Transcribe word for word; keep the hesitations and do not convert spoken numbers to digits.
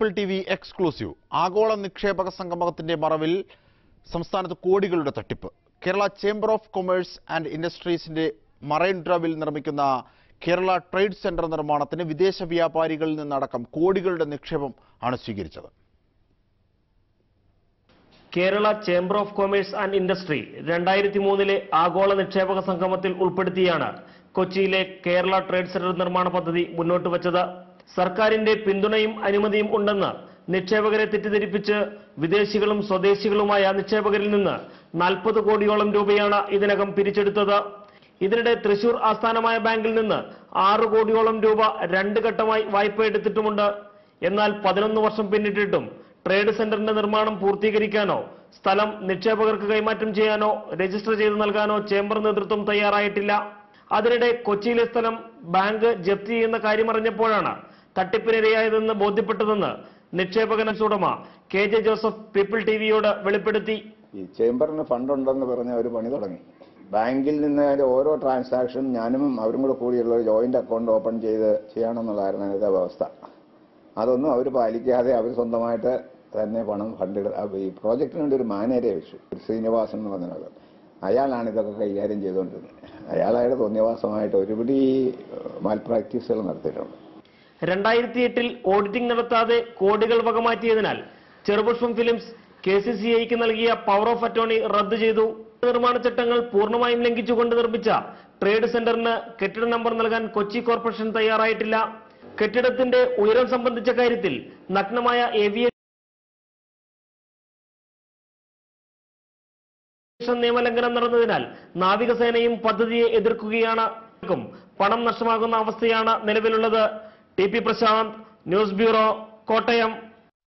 People T V exclusive. ആഗോള നിക്ഷേപക സംഗമത്തിന്റെ മറവിൽ സംസ്ഥാനത്ത് കോടികളുടെ തട്ടിപ്പ്. Kerala chamber of commerce and ഇൻഡസ്ട്രീസിന്റെ മറൈൻ ഡ്രൈവിൽ നിർമ്മിക്കുന്ന കേരള ട്രേഡ് സെന്റർ നിർമ്മാണത്തിന് വിദേശ വ്യാപാരികളിൽ നിന്നടക്കം കോടികളുടെ നിക്ഷേപം ആണ് സ്വീകരിച്ചത്. Kerala chamber of commerce and industry രണ്ടായിരത്തി മൂന്നിലെ ആഗോള നിക്ഷേപക സംഗമത്തിൽ ഉൾപ്പെടുത്തിയാണ് കൊച്ചിയിലെ കേരള ട്രേഡ് സെന്റർ നിർമ്മാണ പദ്ധതി മുന്നോട്ട് വച്ചത്. സർക്കാരിന്റെ പിന്തുണയും അനുമതിയും ഉണ്ടെന്ന് നിക്ഷേപകരെ തെറ്റിദ്ധരിപ്പിച്ച് വിദേശികളും സ്വദേശികളുമായ നിക്ഷേപകരിൽ നിന്ന് നാൽപ്പത് കോടിയോളം രൂപയാണ് ഇതിനകം പിരിച്ചെടുത്തത്. ഇതിനിടെ തൃശൂർ ആസ്ഥാനമായ ബാങ്കിൽ നിന്ന് ആറ് കോടിയോളം രൂപ രണ്ട് ഘട്ടമായി വായ്പ എടുത്തിട്ടുമുണ്ട്. എന്നാൽ പതിനൊന്ന് വർഷം പിന്നിട്ടിട്ടും ട്രേഡ് സെന്ററിന്റെ നിർമ്മാണം പൂർത്തീകരിക്കാനോ സ്ഥലം നിക്ഷേപകർക്ക് കൈമാറ്റം ചെയ്യാനോ രജിസ്റ്റർ ചെയ്ത് നൽകാനോ ചേംബർ നേതൃത്വം തയ്യാറായിട്ടില്ല. അതിനിടെ കൊച്ചിയിലെ സ്ഥലം ബാങ്ക് ജപ്തി ചെയ്യുന്ന കാര്യമറിഞ്ഞപ്പോഴാണ് തട്ടിപ്പിനിരയായതെന്ന് ബോധ്യപ്പെട്ടതെന്ന് നിക്ഷേപകന ഉടമ K J Joseph People T വിയോട് വെളിപ്പെടുത്തി. ഈ ചേംബറിന് ഫണ്ടുണ്ടെന്ന് പറഞ്ഞ ഒരു പണി തുടങ്ങി. ബാങ്കിൽ നിന്ന് അതിന്റെ ഓരോ ട്രാൻസാക്ഷനും ഞാനും അവരും കൂടെ കൂടിയുള്ള ഒരു ജോയിന്റ് അക്കൗണ്ട് ഓപ്പൺ ചെയ്ത് ചെയ്യണമെന്നുള്ളതായിരുന്നു അതിന്റെ വ്യവസ്ഥ. അതൊന്നും അവർ പാലിക്കാതെ അവർ സ്വന്തമായിട്ട് തന്നെ പണം ഫണ്ട് ഈ പ്രോജക്റ്റിന് വേണ്ടി ഒരു മാനേജരെ വെച്ചു, ശ്രീനിവാസൻ എന്ന് പറഞ്ഞത്. അയാളാണ് ഇതൊക്കെ കൈകാര്യം ചെയ്തുകൊണ്ടിരുന്നത്. അയാളായിട്ട് തോന്നിയവാസമായിട്ട് ഒരുപിടി മാൽ പ്രാക്ടീസുകൾ നടത്തിയിട്ടുണ്ട്. രണ്ടായിരത്തി എട്ടിൽ ഓഡിറ്റിംഗ് നടത്താതെ കോടികൾ വകമാറ്റിയതിനാൽ Cherupushpam films K C C ഐക്ക് നൽകിയ പവർ ഓഫ് അറ്റോർണി റദ്ദു ചെയ്തു. നിർമ്മാണ ചട്ടങ്ങൾ പൂർണ്ണമായും ലംഘിച്ചുകൊണ്ട് നിർമ്മിച്ച ട്രേഡ് സെന്ററിന് കെട്ടിട നമ്പർ നൽകാൻ കൊച്ചി കോർപ്പറേഷൻ തയ്യാറായിട്ടില്ല. കെട്ടിടത്തിന്റെ ഉയരം സംബന്ധിച്ച കാര്യത്തിൽ നഗ്നമായ ഏവിയേഷൻ നിയമലംഘനം നടന്നതിനാൽ നാവികസേനയും പദ്ധതിയെ എതിർക്കുകയാണ്. പണം നഷ്ടമാകുന്ന അവസ്ഥയാണ് നിലവിലുള്ളത്. T P Prasanth, news bureau, Kottayam.